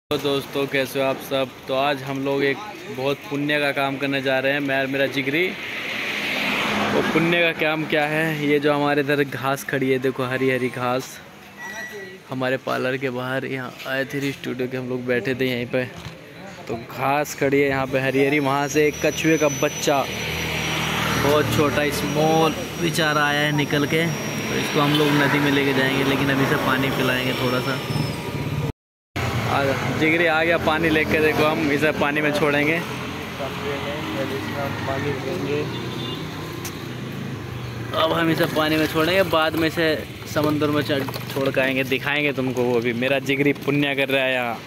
तो दोस्तों कैसे हो आप सब। तो आज हम लोग एक बहुत पुण्य का काम करने जा रहे हैं, मैं और मेरा जिगरी। वो पुण्य का काम क्या है, ये जो हमारे इधर घास खड़ी है, देखो हरी हरी घास। हमारे पार्लर के बाहर यहाँ आए थे स्टूडियो के, हम लोग बैठे थे यहीं पे, तो घास खड़ी है यहाँ पे हरी हरी। वहाँ से एक कछुए का बच्चा बहुत छोटा स्मॉल बेचारा आया है निकल के, तो इसको हम लोग नदी में लेके जाएंगे, लेकिन अभी से पानी पिलाएंगे थोड़ा सा। जिगरी आ गया पानी लेके, देखो हम इसे पानी में छोड़ेंगे। अब हम इसे पानी में छोड़ेंगे, बाद में इसे समुद्र में छोड़ के आएंगे, दिखाएंगे तुमको। वो भी मेरा जिगरी पुण्य कर रहा है यहाँ।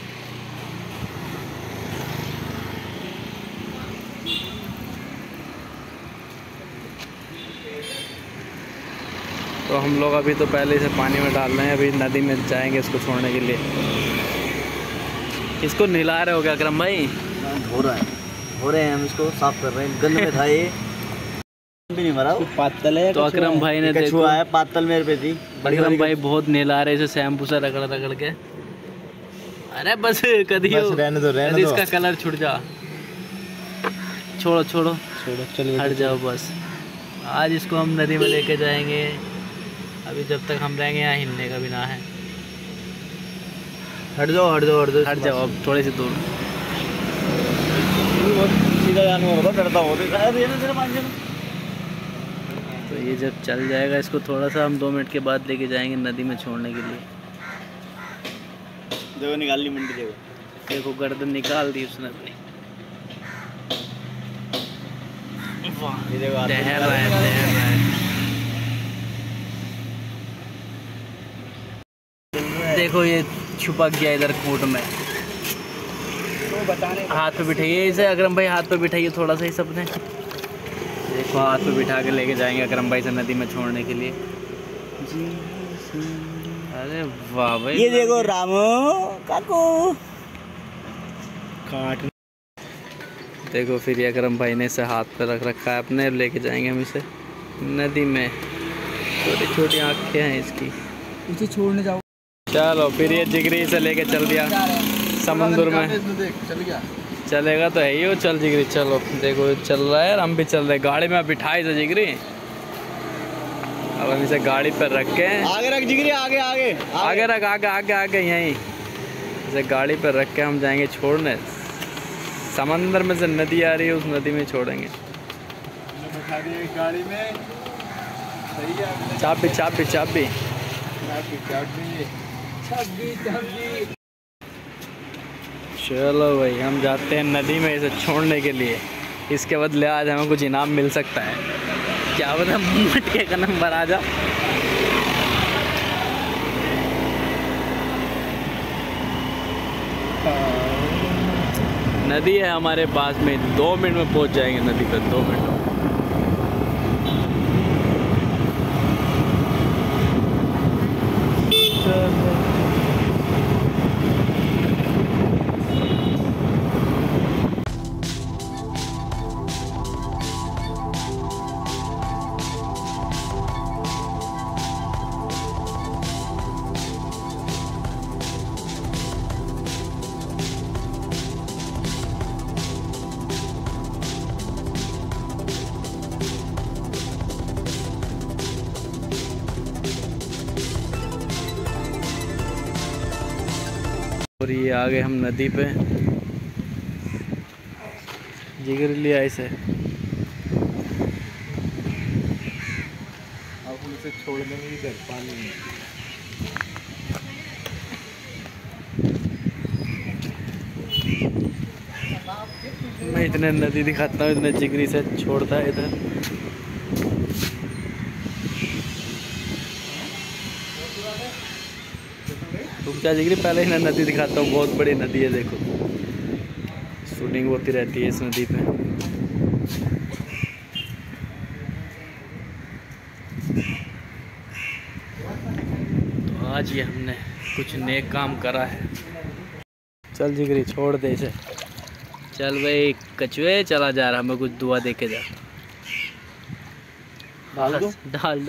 तो हम लोग अभी तो पहले इसे पानी में डाल रहे हैं, अभी नदी में जाएंगे इसको छोड़ने के लिए। इसको नहला रहे हो क्या अकरम भाई? हो रहे हैं हम इसको साफ कर रहे हैं। गंद में था ये भी नहीं मरा, पातल है। तो अकरम भाई ने देखो है, पातल मेरे पे थी। अकरम भाई बहुत नहला रहे इसे शैम्पू से रगड़ के। अरे बस कभी रहने दो इसका कलर छुट जा। छोड़ो चलो हट जाओ बस। आज इसको हम नदी में लेके जाएंगे, अभी जब तक हम रहेंगे यहाँ हिलने का भी ना है। हट जाओ अब थोड़े से दूर। सीधा जानवर होगा, डरता हो। तो ये जब चल जाएगा, इसको थोड़ा सा हम 2 मिनट के बाद लेके जाएंगे नदी में छोड़ने के लिए। देखो निकाल ली मंडी, देखो गर्दन निकाल दी उसने अपनी। तैर रहा है। देखो ये छुपक गया इधर कूट में। हाथ पे बिठाइए इसे अकरम भाई, हाथ पे बिठाइए थोड़ा सा ही सबने। देखो हाथ पे बिठा के लेके जाएंगे अकरम भाई से नदी में छोड़ने के लिए। अरे वाह भाई, ये देखो रामू काकू काट। देखो फिर ये अकरम भाई ने इसे हाथ पे रख रखा है अपने, लेके जाएंगे हम इसे नदी में। छोटी छोटी आँखें हैं इसकी, इसे छोड़ने जाओ। चलो फिर ये जिगरी से लेके चल दिया समुद्र में। चलेगा तो है ही वो। चल जिगरी चलो, देखो चल रहा है, हम भी चल रहे हैं गाड़ी में। बिठाई से जिगरी, अब हम इसे गाड़ी पर रख के आगे रख जिगरी, आगे रख, आगे यहीं इसे गाड़ी पर रख के हम जाएंगे छोड़ने। समंदर में से नदी आ रही है, उस नदी में छोड़ेंगे। गाड़ी में चाबी चलो भाई हम जाते हैं नदी में इसे छोड़ने के लिए। इसके बदले आज हमें कुछ इनाम मिल सकता है, क्या पता मटके का नंबर आ जा। नदी है हमारे पास में, 2 मिनट में पहुंच जाएंगे नदी पर, 2 मिनट। और ये आ गए हम नदी पे। जिगर लिया इसे, अब उसे छोड़ देंगे इधर पानी में। मैं इतने नदी दिखाता हूँ, इतने जिगरी से छोड़ता है इधर। रुक जा जिगरी, पहले ही नदी दिखाता हूँ, बहुत बड़ी नदी है। देखो शूटिंग होती रहती है इस नदी पे। तो आज ये हमने कुछ नेक काम करा है। चल जिगरी छोड़ दे इसे। चल भाई कछुए चला जा रहा, हमें कुछ दुआ दे के जा।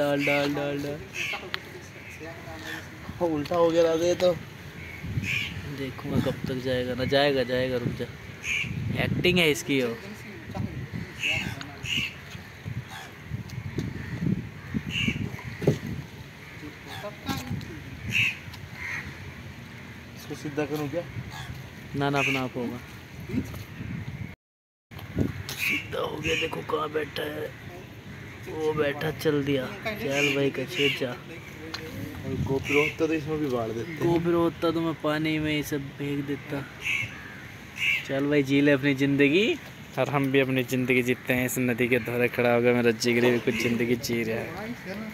डाल उल्टा हो गया तो देखूंगा कब तक जाएगा ना। जाएगा जाएगा, रुक जा। एक्टिंग है इसकी हो। इसको सीधा करूँ क्या? ना ना, अपना आप होगा। सीधा हो गया। देखो कहाँ बैठा है वो, बैठा। चल दिया। चल भाई कचे जा। गोप्रो होता तो इसमें भी बाढ़ देते। गोप्रो होता तो मैं पानी में ये सब फेंक देता। चल भाई जी ले अपनी ज़िंदगी, और हम भी अपनी ज़िंदगी जीते हैं। इस नदी के धोरे खड़ा होकर मेरा जिगरी भी कुछ ज़िंदगी जी रहा है।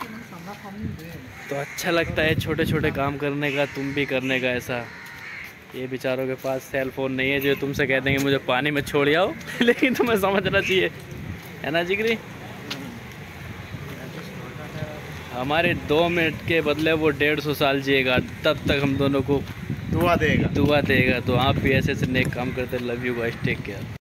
तो अच्छा लगता है छोटे छोटे काम करने का, तुम भी करने का ऐसा। ये बेचारों के पास सेल फोन नहीं है जो तुमसे कह देंगे मुझे पानी में छोड़ आओ लेकिन तुम्हें समझना चाहिए, है ना जिगरी? हमारे 2 मिनट के बदले वो 150 साल जिएगा, तब तक हम दोनों को दुआ देगा। दुआ देगा। तो आप भी ऐसे ऐसे नेक काम करते। Love you guys, take care.